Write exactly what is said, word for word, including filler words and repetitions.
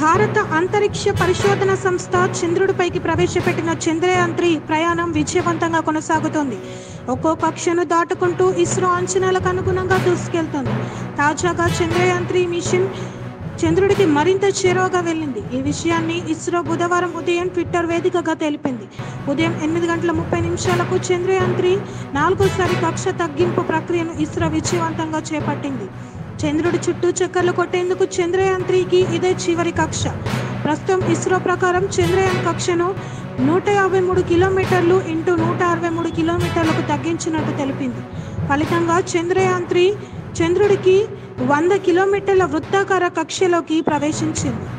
భారత అంతరిక్ష పరిశోధన సంస్థ చంద్రుడిపైకి ప్రవేశపెట్టిన చంద్రయాన్ త్రీ ప్రయాణం విజయవంతంగా కొనసాగుతోంది. ఒక్కో కక్షను దాటుకుంటూ ఇస్రో అంచనాలకు అనుగుణంగా దూసుకెళ్తోంది. తాజాగా చంద్రయాన్ త్రీ మిషన్ చంద్రుడికి మరింత చేరువగా వెళ్ళింది. ఈ విషయాన్ని ఇస్రో బుధవారం ఉదయం ట్విట్టర్ వేదికగా తెలిపింది. ఉదయం ఎనిమిది గంటల ముప్పై నిమిషాలకు చంద్రయాన్ త్రీ నాలుగోసారి కక్ష తగ్గింపు ప్రక్రియను ఇస్రో విజయవంతంగా చేపట్టింది. చంద్రుడి చుట్టూ చక్కర్లు కొట్టేందుకు చంద్రయాన్ త్రీకి ఇదే చివరి కక్ష. ప్రస్తుతం ఇస్రో ప్రకారం చంద్రయాన్ కక్షను నూట యాభై మూడు కిలోమీటర్లు ఇంటూ నూట అరవై మూడు కిలోమీటర్లకు తగ్గించినట్టు తెలిపింది. ఫలితంగా చంద్రయాన్ త్రీ చంద్రుడికి వంద కిలోమీటర్ల వృత్తాకార కక్షలోకి ప్రవేశించింది.